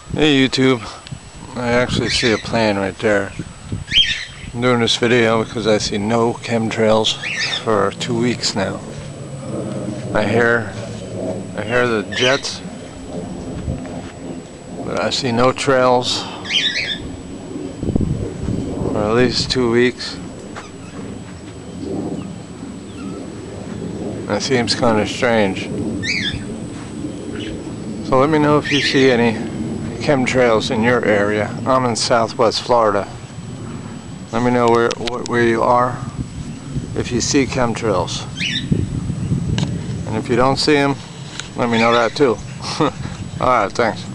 Hey YouTube, I actually see a plane right there. I'm doing this video because I see no chemtrails for 2 weeks now. I hear the jets, but I see no trails for at least 2 weeks. That seems kind of strange. So let me know if you see any chemtrails in your area. I'm in Southwest Florida. Let me know where you are if you see chemtrails. And if you don't see them, let me know that too. Alright, thanks.